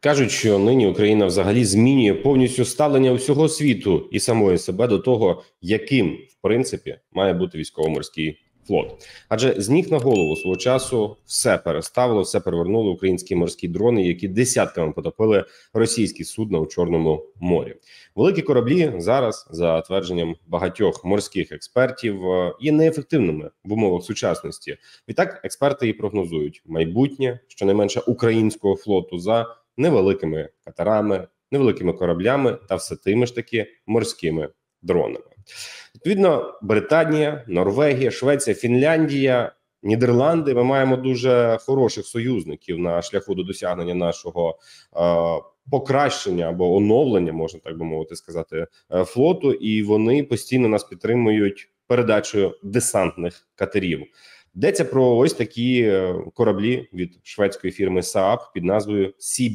Кажуть, що нині Україна взагалі змінює повністю ставлення усього світу і самої себе до того, яким, в принципі, має бути військово-морський флот. Адже з ніг на голову свого часу все переставило, все перевернули українські морські дрони, які десятками потопили російські судна у Чорному морі. Великі кораблі зараз, за твердженням багатьох морських експертів, є неефективними в умовах сучасності. Відтак експерти і прогнозують майбутнє, щонайменше українського флоту, за невеликими катерами, невеликими кораблями та все тими ж таки морськими дронами. Відповідно, Британія, Норвегія, Швеція, Фінляндія, Нідерланди, ми маємо дуже хороших союзників на шляху до досягнення нашого покращення або оновлення, можна так би мовити сказати, флоту, і вони постійно нас підтримують передачею десантних катерів. Йдеться про ось такі кораблі від шведської фірми Saab під назвою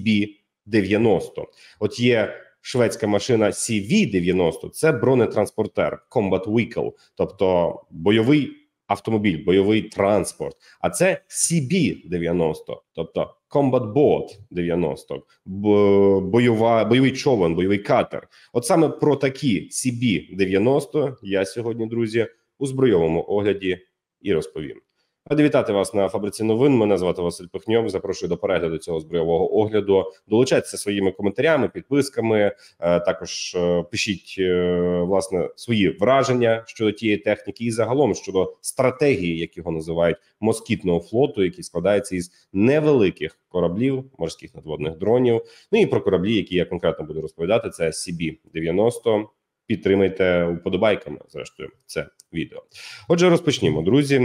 CB-90. От є шведська машина CV-90, це бронетранспортер, combat vehicle, тобто бойовий автомобіль, бойовий транспорт. А це CB-90, тобто combat boat 90, бойовий човен, бойовий катер. От саме про такі CB-90 я сьогодні, друзі, у збройовому огляді і розповім. Раді вітати вас на Фабриці новин. Мене звати Василь Пихньов. Запрошую до перегляду цього збройового огляду. Долучайтеся своїми коментарями, підписками. Також пишіть, власне, свої враження щодо тієї техніки і загалом щодо стратегії, як його називають, москітного флоту, який складається із невеликих кораблів, морських надводних дронів. Ну і про кораблі, які я конкретно буду розповідати, це CB-90. Підтримайте вподобайками, зрештою, це відео. Отже, розпочнімо, друзі.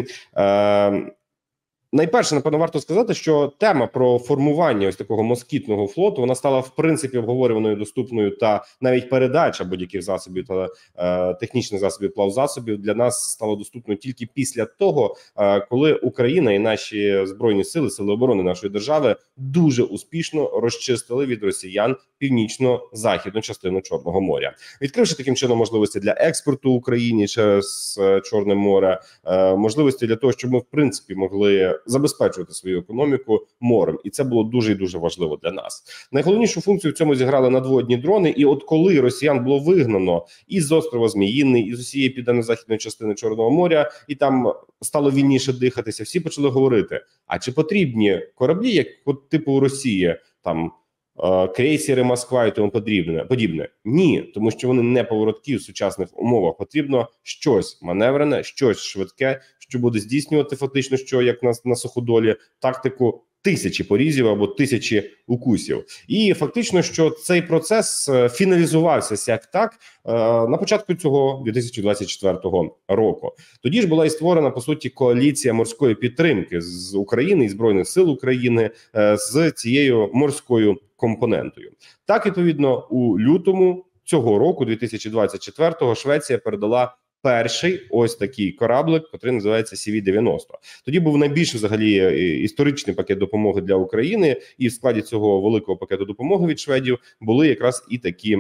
Найперше, напевно, варто сказати, що тема про формування ось такого москітного флоту, вона стала, в принципі, обговорюваною, доступною, та навіть передача будь-яких засобів та технічних засобів, плавзасобів для нас стало доступною тільки після того, коли Україна і наші збройні сили, сили оборони нашої держави дуже успішно розчистили від росіян північно-західну частину Чорного моря, відкривши таким чином можливості для експорту Україні через Чорне море, можливості для того, щоб ми, в принципі, могли забезпечувати свою економіку морем. І це було дуже і дуже важливо для нас. Найголовнішу функцію в цьому зіграли надводні дрони. І от коли росіян було вигнано із острова Зміїний, із усієї південно-західної частини Чорного моря, і там стало вільніше дихатися, всі почали говорити, а чи потрібні кораблі, як от типу Росії, там, крейсери Москва і тому подібне? Ні, тому що вони не повороткі в сучасних умовах. Потрібно щось маневрене, щось швидке, що буде здійснювати фактично, що як на суходолі, тактику тисячі порізів або тисячі укусів. І фактично, що цей процес фіналізувався як так на початку цього 2024 року. Тоді ж була і створена, по суті, коаліція морської підтримки з України і Збройних сил України з цією морською компонентою. Так, відповідно, у лютому цього року, 2024-го, Швеція передала перший ось такий кораблик, який називається CV-90. Тоді був найбільший взагалі історичний пакет допомоги для України, і в складі цього великого пакету допомоги від шведів були якраз і такі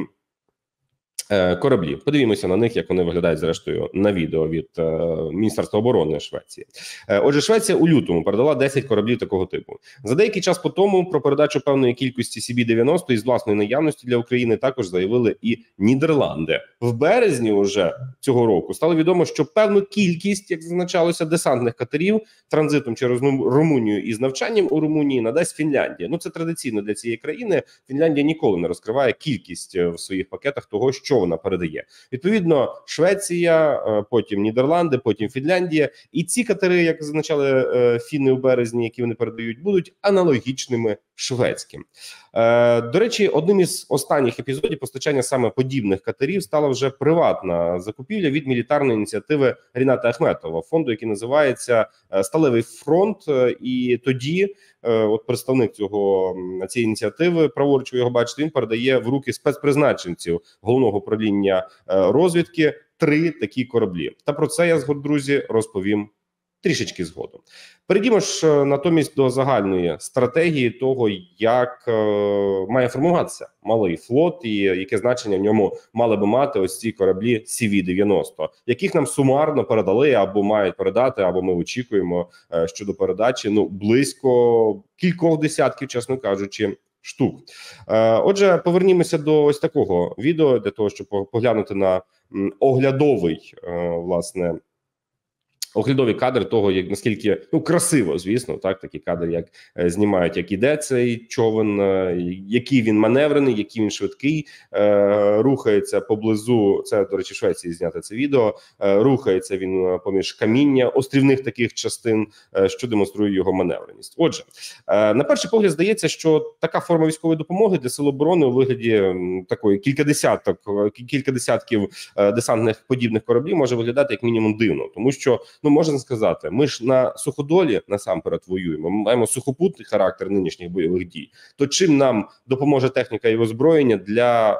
кораблі. Подивімося на них, як вони виглядають, зрештою, на відео від Міністерства оборони Швеції. Отже, Швеція у лютому передала 10 кораблів такого типу. За деякий час по тому про передачу певної кількості CB-90 із власної наявності для України також заявили і Нідерланди. В березні уже цього року стало відомо, що певну кількість, як зазначалося, десантних катерів транзитом через Румунію і з навчанням у Румунії надасть Фінляндія. Ну, це традиційно для цієї країни. Фінляндія ніколи не розкриває кількість в своїх пакетах того, що вона передає. Відповідно, Швеція, потім Нідерланди, потім Фінляндія. І ці катери, як зазначали фіни у березні, які вони передають, будуть аналогічними шведським. До речі, одним із останніх епізодів постачання саме подібних катерів стала вже приватна закупівля від мілітарної ініціативи Ріната Ахметова, фонду, який називається «Сталевий фронт». І тоді от представник цієї ініціативи, праворуч ви його бачите, він передає в руки спецпризначенців Головного управління розвідки 3 такі кораблі. Та про це я, друзі, розповім трішечки згодом. Перейдімо ж натомість до загальної стратегії того, як має формуватися малий флот і яке значення в ньому мали би мати ось ці кораблі CV-90, яких нам сумарно передали або мають передати, або ми очікуємо щодо передачі близько кількох десятків, чесно кажучи, штук. Отже, повернімося до ось такого відео, для того, щоб поглянути на оглядовий, власне, оглядові кадри того, як наскільки красиво, звісно, так такі кадри, як знімають, як іде цей човен, який він маневрений, який він швидкий, рухається поблизу. Це, до речі, в Швеції знято це відео. Рухається він поміж каміння, острівних таких частин, що демонструє його маневреність. Отже, на перший погляд здається, що така форма військової допомоги для Сил оборони у вигляді такої кілька десятків десантних подібних кораблів може виглядати як мінімум дивно, тому що можна сказати, ми ж на суходолі насамперед воюємо, ми маємо сухопутний характер нинішніх бойових дій. То чим нам допоможе техніка і озброєння для,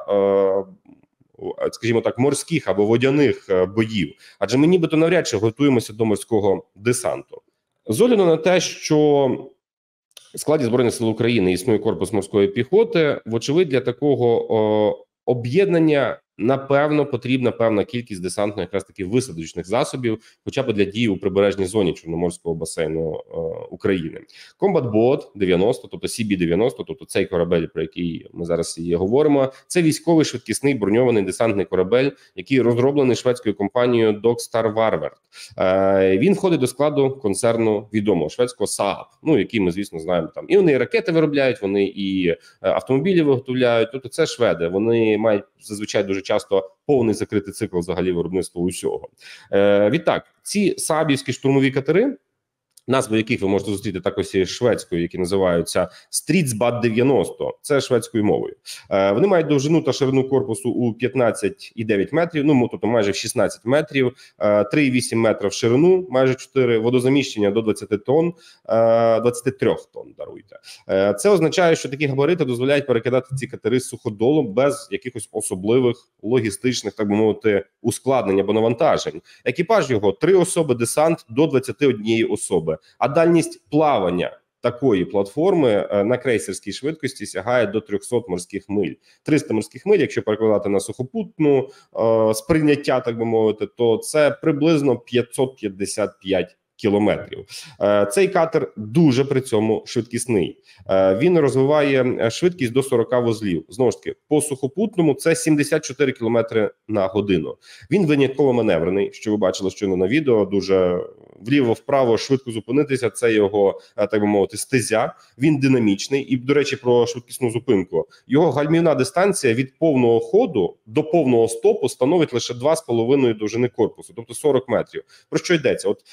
скажімо так, морських або водяних боїв? Адже ми нібито навряд чи готуємося до морського десанту. З огляду на те, що в складі Збройних сил України існує корпус морської піхоти, вочевидь, для такого об'єднання напевно потрібна певна кількість десантно якраз таки висадочних засобів, хоча б для дії у прибережній зоні Чорноморського басейну України. Combat Boat 90, тобто CB-90, тобто цей корабель, про який ми зараз і говоримо, це військовий швидкісний броньований десантний корабель, який розроблений шведською компанією Dogstar Varvert. Він входить до складу концерну відомого шведського Saab, який ми, звісно, знаємо там. І вони і ракети виробляють, вони і автомобілі виготовляють, тобто це шведи, вони мають зазвичай дуже часто повний закритий цикл взагалі виробництва усього. Відтак, ці саабівські штурмові катери, назви яких ви можете зустріти також і шведською, які називаються Stridsbåt 90, це шведською мовою. Вони мають довжину та ширину корпусу у 15,9 метрів, тобто майже 16 метрів, 3,8 метра в ширину, майже 4, водозаміщення до 20 тонн, 23 тонн, даруйте. Це означає, що такі габарити дозволяють перекидати ці катери з суходолу без якихось особливих логістичних, так би мовити, ускладнень або навантажень. Екіпаж його 3 особи, десант до 21 особи. А дальність плавання такої платформи на крейсерській швидкості сягає до 300 морських миль. 300 морських миль, якщо перекладати на сухопутну сприйняття, так би мовити, то це приблизно 555 кілометрів. Цей катер дуже при цьому швидкісний. Він розвиває швидкість до 40 вузлів. Знову ж таки, по сухопутному це 74 кілометри на годину. Він винятково маневрений, що ви бачили щойно на відео, дуже вліво-вправо швидко зупинитися, це його, так би мовити, стезя. Він динамічний. І, до речі, про швидкісну зупинку. Його гальмівна дистанція від повного ходу до повного стопу становить лише 2,5 довжини корпусу, тобто 40 метрів. Про що йдеться? От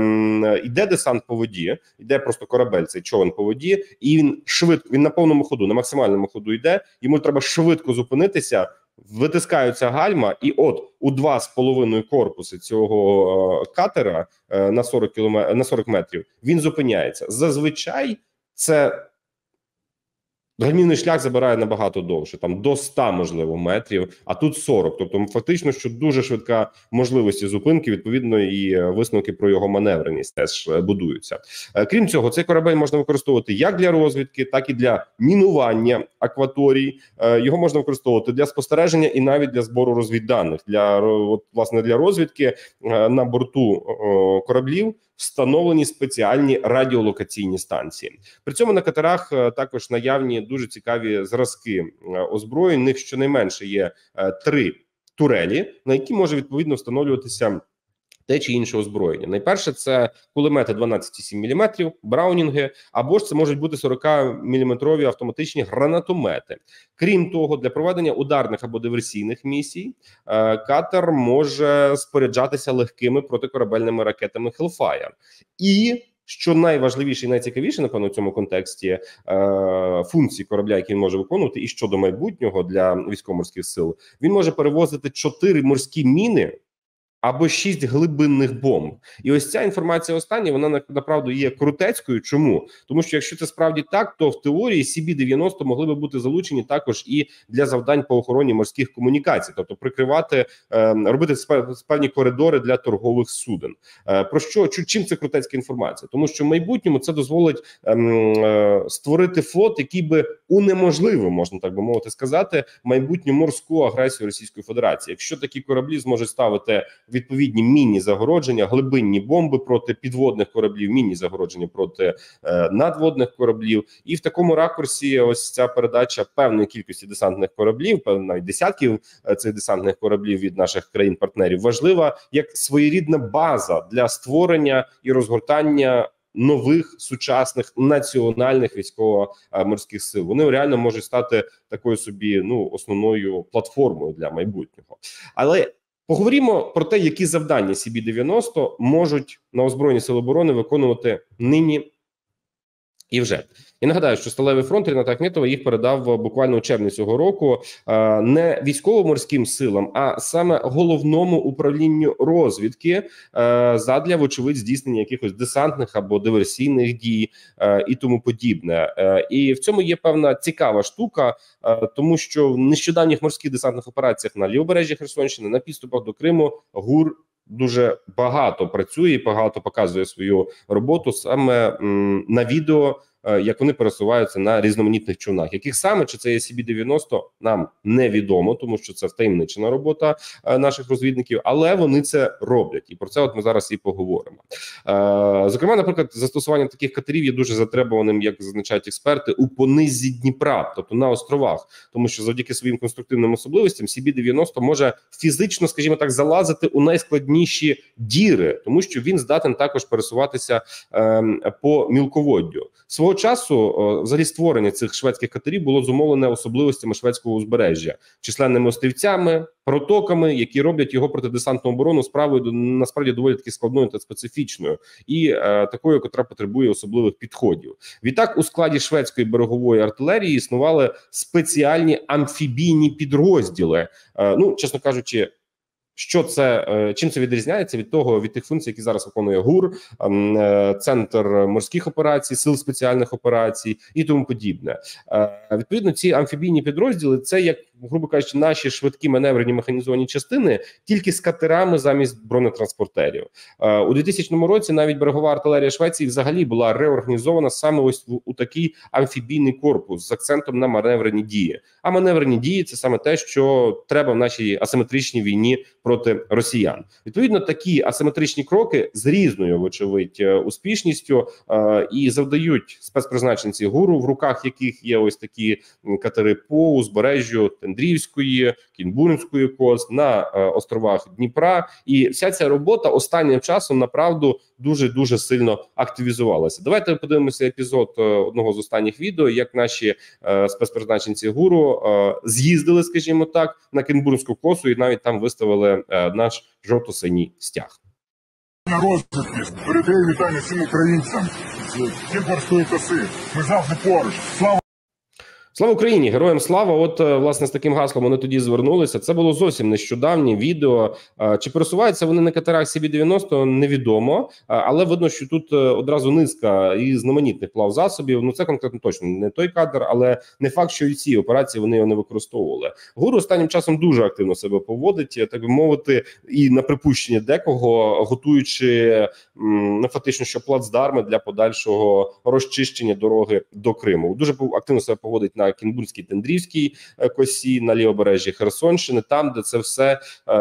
йде десант по воді, йде просто корабель, цей човен по воді, і він швидко, він на повному ходу, на максимальному ходу йде, йому треба швидко зупинитися, витискаються гальма, і от у 2,5 корпуси цього катера на 40 метрів він зупиняється. Зазвичай це гальмівний шлях забирає набагато довше, там до 100, можливо, метрів, а тут 40. Тобто фактично, що дуже швидка можливості зупинки, відповідно, і висновки про його маневреність теж будуються. Крім цього, цей корабель можна використовувати як для розвідки, так і для мінування акваторій. Його можна використовувати для спостереження і навіть для збору розвідданих. Власне, для розвідки на борту кораблів встановлені спеціальні радіолокаційні станції. При цьому на катерах також наявні дуже цікаві зразки озброєнь. В них щонайменше є 3 турелі, на які може відповідно встановлюватися те чи інше озброєння. Найперше це кулемети 12,7 мм, браунінги, або ж це можуть бути 40-мм автоматичні гранатомети. Крім того, для проведення ударних або диверсійних місій катер може споряджатися легкими протикорабельними ракетами Hellfire. І що найважливіше і найцікавіше, напевно, в цьому контексті функції корабля, які він може виконувати, і щодо майбутнього для військово-морських сил, він може перевозити 4 морські міни або 6 глибинних бомб. І ось ця інформація остання, вона направду є крутецькою. Чому? Тому що якщо це справді так, то в теорії CB-90 могли би бути залучені також і для завдань по охороні морських комунікацій, тобто прикривати, робити певні коридори для торгових суден. Про що? Чим це крутецька інформація? Тому що в майбутньому це дозволить створити флот, який би унеможливив, можна так би мовити сказати, майбутню морську агресію Російської Федерації. Якщо такі кораблі зможуть ставити відповідні мінні загородження, глибинні бомби проти підводних кораблів, мінні загородження проти надводних кораблів. І в такому ракурсі ось ця передача певної кількості десантних кораблів, навіть десятків цих десантних кораблів від наших країн-партнерів, важлива як своєрідна база для створення і розгортання нових сучасних національних військово-морських сил. Вони реально можуть стати такою собі основною платформою для майбутнього. Але поговоримо про те, які завдання CB-90 можуть на озброєні сили оборони виконувати нині і вже. Я нагадаю, що Сталевий фронт Ріната Ахметова їх передав буквально у червні цього року не військово-морським силам, а саме головному управлінню розвідки задля, вочевидь, здійснення якихось десантних або диверсійних дій і тому подібне. І в цьому є певна цікава штука, тому що в нещодавніх морських десантних операціях на лівобережжі Херсонщини, на підступах до Криму ГУР дуже багато працює і багато показує свою роботу саме на відео, як вони пересуваються на різноманітних човнах. Яких саме, чи це є CB-90, нам невідомо, тому що це втаємничена робота наших розвідників, але вони це роблять. І про це от ми зараз і поговоримо. Зокрема, наприклад, застосування таких катерів є дуже затребуваним, як зазначають експерти, у понизі Дніпра, тобто на островах. Тому що завдяки своїм конструктивним особливостям CB-90 може фізично, скажімо так, залазити у найскладніші діри, тому що він здатен також пересуватися по мілководдю. Свого часу взагалі створення цих шведських катерів було зумовлене особливостями шведського узбережжя, численними острівцями, протоками, які роблять його протидесантну оборону справою насправді доволі таки складною та специфічною, і такою, котра потребує особливих підходів. Відтак, у складі шведської берегової артилерії існували спеціальні амфібійні підрозділи. Чесно кажучи, що це, чим це відрізняється від тих функцій, які зараз виконує ГУР, Центр морських операцій, Сил спеціальних операцій і тому подібне. Відповідно, ці амфібійні підрозділи – це, як, грубо кажучи, наші швидкі маневрені механізовані частини, тільки з катерами замість бронетранспортерів. У 2000 році навіть берегова артилерія Швеції взагалі була реорганізована саме ось у такий амфібійний корпус з акцентом на маневрені дії. А маневрені дії – це саме те, що треба в нашій асиметричній війні проти росіян. Відповідно, такі асиметричні кроки з різною, вочевидь, успішністю і завдають спецпризначенці ГУРу, в руках яких є ось такі катери по узбережжю Тендрівської, Кінбурнської кост, на островах Дніпра. І вся ця робота останнім часом, направду, дуже сильно активізувалася. Давайте подивимося епізод одного з останніх відео, як наші спецпризначенці ГУРу з'їздили, скажімо так, на Кінбурнську косу і навіть там виставили наш жовто-синій стяг. На розвідки передаю вітання всім українцям з Кінбурнської коси. Ми завжди поруч. Слава! Слава Україні! Героям слава! От, власне, з таким гаслом вони тоді звернулися. Це було зовсім нещодавнє відео. Чи пересуваються вони на катерах CB-90, невідомо. Але видно, що тут одразу низка і знаменитних плавзасобів. Це конкретно точно не той кадр, але не факт, що і ці операції вони його не використовували. ГУР останнім часом дуже активно себе поводить, так би мовити, і на припущення декого, готуючи фактично, що плацдарми для подальшого розчищення дороги до Криму. Дуже активно себе поводить на Кінбурнській, Тендрівській косі, на лівобережжі Херсонщини, там, де це все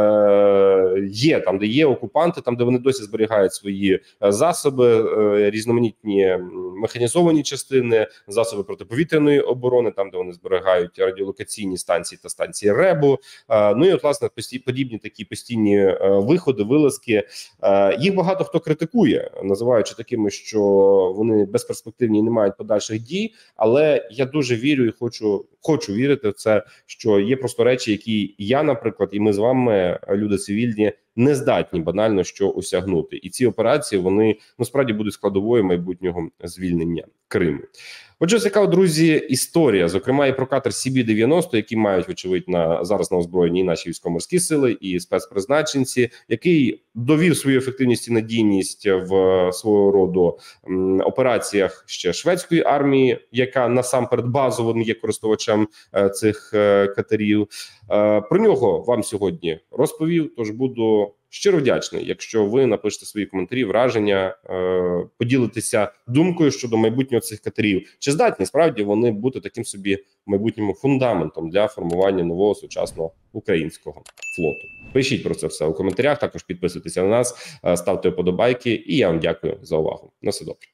є, там, де є окупанти, там, де вони досі зберігають свої засоби, різноманітні механізовані частини, засоби протиповітряної оборони, там, де вони зберігають радіолокаційні станції та станції РЕБу. І, от, власне, подібні такі постійні виходи, вилазки. Їх багато хто критикує, називаючи такими, що вони безперспективні і не мають подальших дій, але я дуже вірю і хочу вірити в це, що є просто речі, які я, наприклад, і ми з вами, люди цивільні, не здатні банально що осягнути. І ці операції, вони насправді будуть складовою майбутнього звільнення Криму. Отже, цікава, друзі, історія, зокрема і про катер CB-90, які мають, вочевидь, зараз на озброєнні і наші військово-морські сили, і спецпризначенці, який довів свою ефективність і надійність в свого роду операціях ще шведської армії, яка насамперед базовим є користувачем цих катерів. Про нього вам сьогодні розповів, тож буду щиро вдячний, якщо ви напишете свої коментарі, враження, поділитеся думкою щодо майбутнього цих катерів. Чи здатні справді вони бути таким собі в майбутньому фундаментом для формування нового сучасного українського флоту? Пишіть про це все у коментарях. Також підписуйтеся на нас, ставте вподобайки. І я вам дякую за увагу. На все добре.